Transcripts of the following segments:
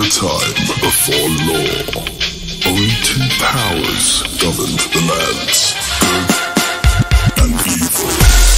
time before law. Only two powers governed the lands: good and evil.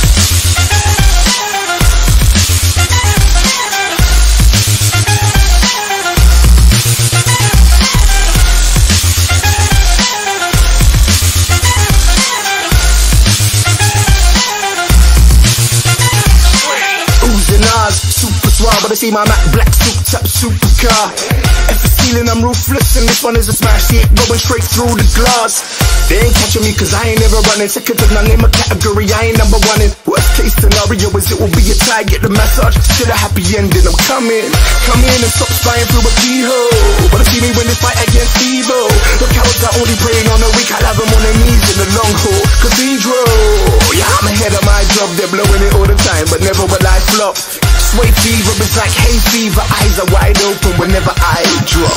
But I see my Mac black souped up supercar. At the ceiling I'm ruthless, and this one is a smash. See it going straight through the glass. They ain't catching me cause I ain't never running. Second to none in my category, I ain't number one in. Worst case scenario is it will be a tie. Get the massage to the happy ending. I'm coming, come in and stop spying through a keyhole. Wanna see me win this fight against evil? The cowards are only praying on the weak. I'll have them on their knees in the long haul. Cathedral, yeah, I'm ahead of my job. They're blowing it all the time, but never will I flop. Sway fever is like hay fever. Eyes are wide open whenever I drop.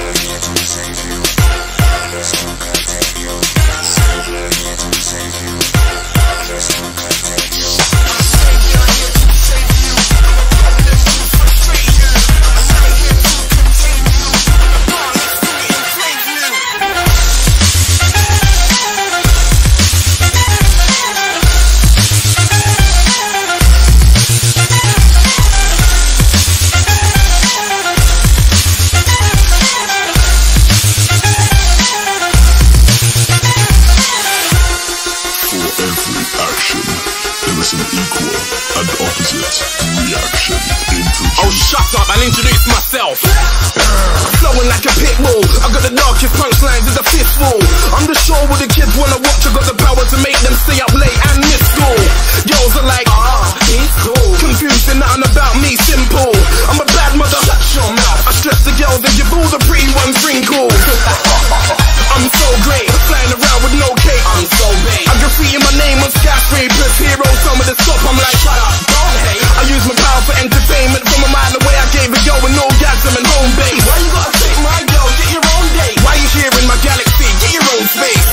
And opposite reaction. Oh, shut up, I'll introduce myself. Flowing like a pit bull, I got the darkest punchlines in the fistful. I'm the show where the kids wanna watch. I got the power to make them stay up late and miss school. Girls are like, he's cool. Confused and nothing about me, simple. I'm a bad mother, shut your mouth. I stress the girls and give all the pretty ones wrinkles. I'm so great, flying around with no cape. I'm so big. I graffiti my name on skyscrapers. Heroes tell me to stop, I'm like, shut up, don't hate. I use my power for entertainment. From a mile away I gave a yo an orgasm and home base. Why you gotta take my girl, get your own date? Why you here in my galaxy, get your own space?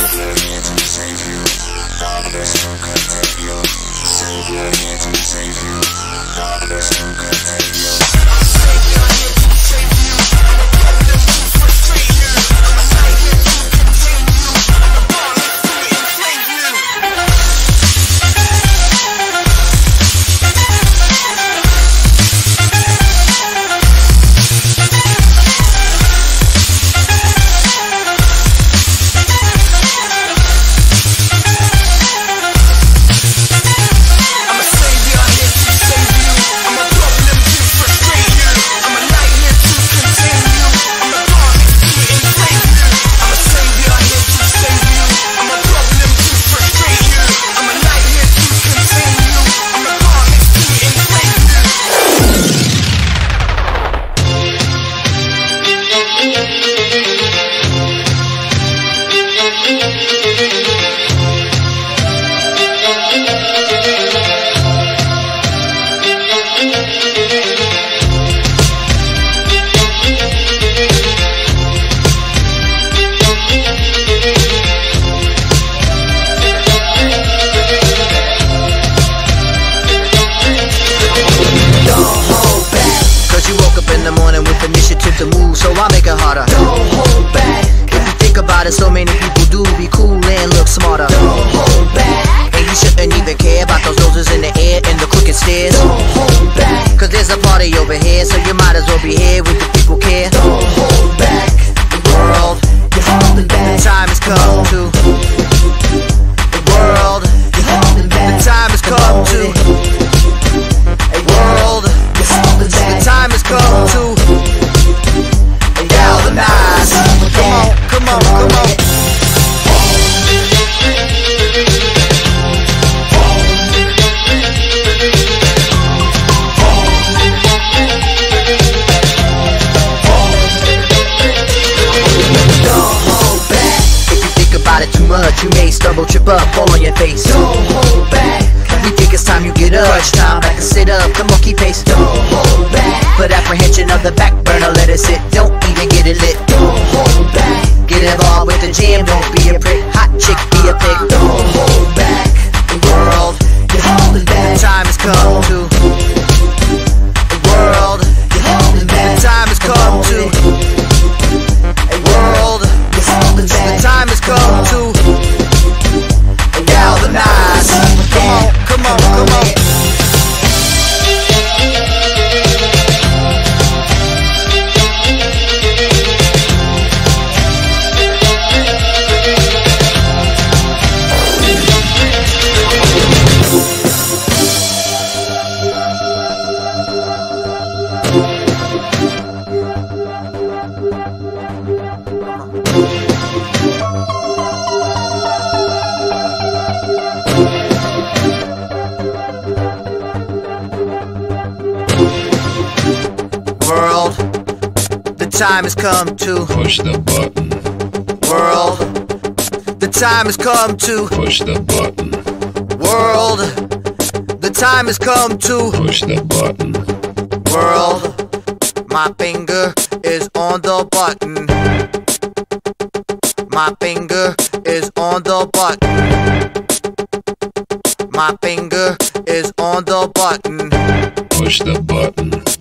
To move, so I make it harder. Don't hold back. If you think about it, so many people do be cool and look smarter. Don't hold back. And you shouldn't even care about those noses in the air and the crooked stairs. Don't hold back. Cause there's a party over here, so you might as well be here with the people care. Don't hold back. The world, you're holding back. The time has come to. The world, you're holding back. The time has come to. A world, you're holding back. The time has come to. Galvanize. Come on, come on, come on. Don't hold back. If you think about it too much, you may stumble, trip up, fall on your face. Don't hold back. We think it's time you get up. Crunch time, back and sit up. Come on, keep pace. Don't hold back. Put apprehension of the back burner, let it sit. Don't even get it lit. Don't hold back. Get involved with the jam, don't be a prick. Hot chick, be a pig. Don't hold back. The world, you're holding back. The time has come to. The world, you're holding back. The time has come to. time has come to push the button. world. The time has come to Push the button. world. The time has come to Push the button. world. My finger is on the button. My finger is on the button. My finger is on the button. Push the button.